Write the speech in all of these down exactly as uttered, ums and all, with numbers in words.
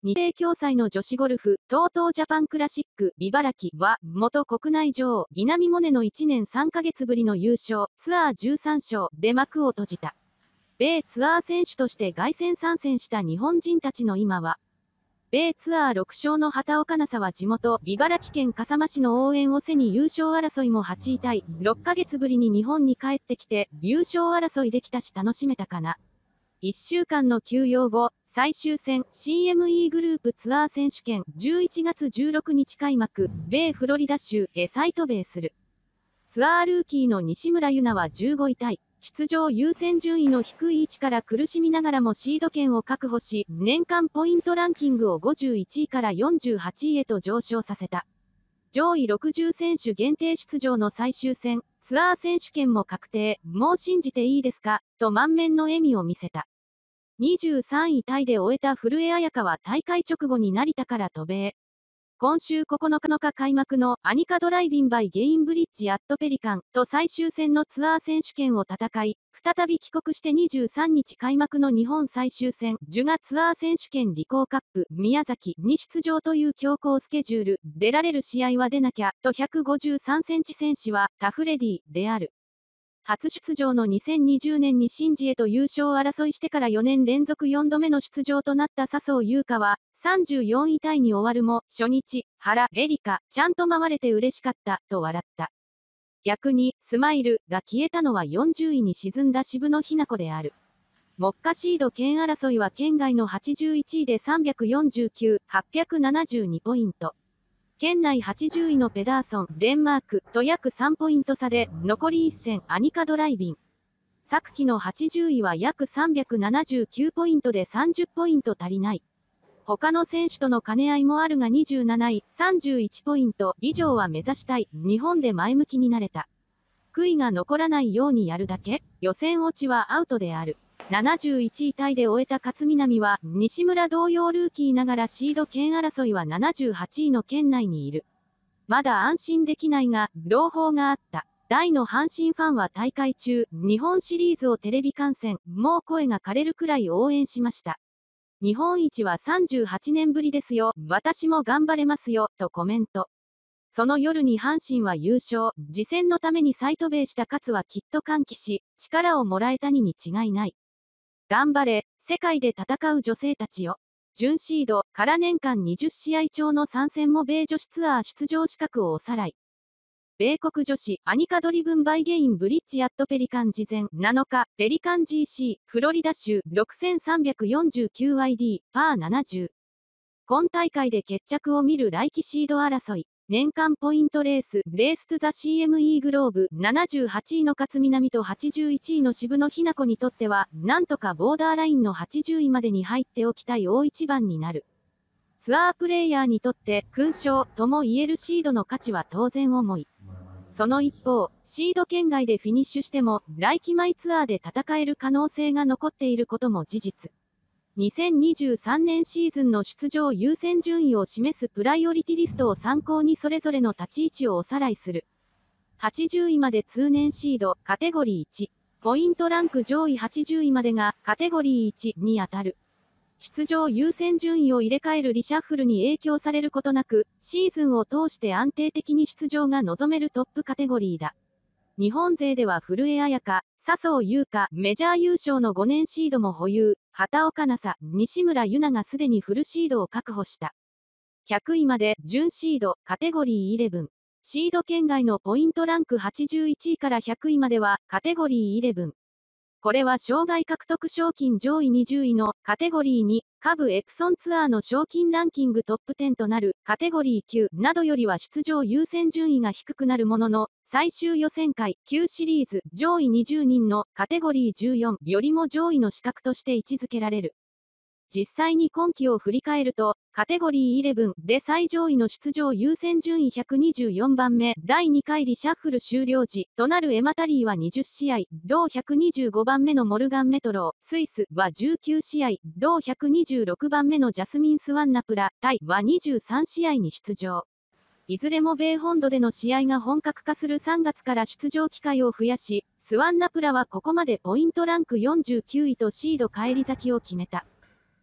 日米共催の女子ゴルフ、TOTOジャパンクラシック、茨城は、元国内女王、稲見萌寧のいちねんさんかげつぶりの優勝、ツアーじゅうさんしょうで幕を閉じた。米ツアー選手として凱旋参戦した日本人たちの今は、米ツアーろくしょうの畑岡奈紗は地元、茨城県笠間市の応援を背に優勝争いもはちいタイ、ろっかげつぶりに日本に帰ってきて、優勝争いできたし楽しめたかな。いっしゅうかんの休養後、最終戦 シーエムイー グループツアー選手権じゅういちがつじゅうろくにち開幕、米フロリダ州へ再渡米する。ツアールーキーの西村優菜はじゅうごいタイ、出場優先順位の低い位置から苦しみながらもシード権を確保し、年間ポイントランキングをごじゅういちいからよんじゅうはちいへと上昇させた。上位ろくじゅうせんしゅ限定出場の最終戦、ツアー選手権も確定、もう信じていいですかと満面の笑みを見せた。にじゅうさんいタイで終えた古江彩佳は大会直後に成田から渡米。今週ここのかのか開幕のアニカドライビンバイゲインブリッジアットペリカンと最終戦のツアー選手権を戦い、再び帰国してにじゅうさんにち開幕の日本最終戦、ジュガツアー選手権リコーカップ、宮崎に出場という強行スケジュール、出られる試合は出なきゃ、とひゃくごじゅうさんセンチ選手はタフレディである。初出場のにせんにじゅうねんにシンジエと優勝争いしてからよねんれんぞくよんどめの出場となった笹生優花は、さんじゅうよんいタイに終わるも、初日、原、エリカ、ちゃんと回れて嬉しかった、と笑った。逆に、スマイルが消えたのはよんじゅういに沈んだ渋野日向子である。目下シード権争いは県外のはちじゅういちいでさんびゃくよんじゅうきゅう、はっぴゃくななじゅうにポイント。県内はちじゅういのペダーソン、デンマークと約さんポイント差で、残りいっせんアニカドライビン。昨季のはちじゅういは約さんびゃくななじゅうきゅうポイントでさんじゅっポイント足りない。他の選手との兼ね合いもあるがにじゅうなない、さんじゅういちポイント以上は目指したい。日本で前向きになれた。悔いが残らないようにやるだけ。予選落ちはアウトである。ななじゅういちいタイで終えた勝みなみは、西村同様ルーキーながらシード権争いはななじゅうはちいの圏内にいる。まだ安心できないが、朗報があった。大の阪神ファンは大会中、日本シリーズをテレビ観戦、もう声が枯れるくらい応援しました。日本一はさんじゅうはちねんぶりですよ、私も頑張れますよ、とコメント。その夜に阪神は優勝、次戦のために再渡米した勝はきっと歓喜し、力をもらえたにに違いない。頑張れ、世界で戦う女性たちよ。準シードから年間にじゅっしあい超の参戦も米女子ツアー出場資格をおさらい。米国女子アニカドリブンバイゲインブリッジアットペリカン事前なのか、ペリカン ジーシー、フロリダ州 ろくせんさんびゃくよんじゅうきゅうアイディー、パーななじゅう。今大会で決着を見る来季シード争い。年間ポイントレース、レーストゥザ シーエムイー グローブ、ななじゅうはちいの勝みなみとはちじゅういちいの渋野日向子にとっては、なんとかボーダーラインのはちじゅういまでに入っておきたい大一番になる。ツアープレイヤーにとって、勲章とも言えるシードの価値は当然重い。その一方、シード圏外でフィニッシュしても、来季マイツアーで戦える可能性が残っていることも事実。にせんにじゅうさんねんシーズンの出場優先順位を示すプライオリティリストを参考にそれぞれの立ち位置をおさらいする。はちじゅういまで通年シード、カテゴリーいち。ポイントランク上位はちじゅういまでがカテゴリーいちに当たる。出場優先順位を入れ替えるリシャッフルに影響されることなく、シーズンを通して安定的に出場が望めるトップカテゴリーだ。日本勢では古江彩佳、笹生優花、メジャー優勝のごねんシードも保有、畑岡奈紗、西村優菜がすでにフルシードを確保した。ひゃくいまで、準シード、カテゴリーじゅういち。シード圏外のポイントランクはちじゅういちいからひゃくいまでは、カテゴリーじゅういち。これは生涯獲得賞金上位にじゅういのカテゴリーに、下部エプソンツアーの賞金ランキングトップじゅうとなるカテゴリーきゅうなどよりは出場優先順位が低くなるものの、最終予選会きゅうシリーズ上位にじゅうにんのカテゴリーじゅうよんよりも上位の資格として位置づけられる。実際に今季を振り返ると、カテゴリーじゅういちで最上位の出場優先順位ひゃくにじゅうよんばんめ、だいにかいリシャッフル終了時となるエマタリーはにじゅっしあい、同ひゃくにじゅうごばんめのモルガン・メトロー、スイスはじゅうきゅうしあい、同ひゃくにじゅうろくばんめのジャスミン・スワンナプラ、タイはにじゅうさんしあいに出場。いずれも米本土での試合が本格化するさんがつから出場機会を増やし、スワンナプラはここまでポイントランクよんじゅうきゅういとシード返り咲きを決めた。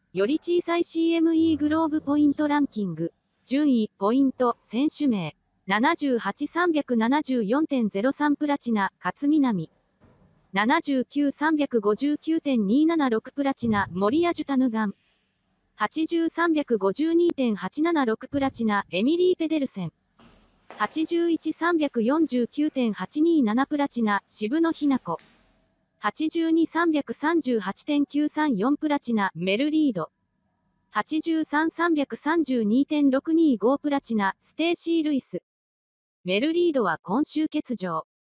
より小さい シーエムイー グローブポイントランキング。順位、ポイント、選手名。ななじゅうはち、さんななよんてんゼロさん プラチナ、勝みなみ。ななじゅうきゅう、さんごきゅうてんにーななろく プラチナ、森谷ジュタヌガン。はちじゅう、さんごじゅうにてんはちななろく プラチナ、エミリー・ペデルセン。はちじゅういち、さんよんきゅうてんはちにーなな プラチナ、渋野日向子。はちじゅうに、さんさんはちてんきゅうさんよん プラチナ、メルリード。はちじゅうさん、さんさんにてんろくにーご プラチナ、ステーシー・ルイス。メルリードは今週欠場。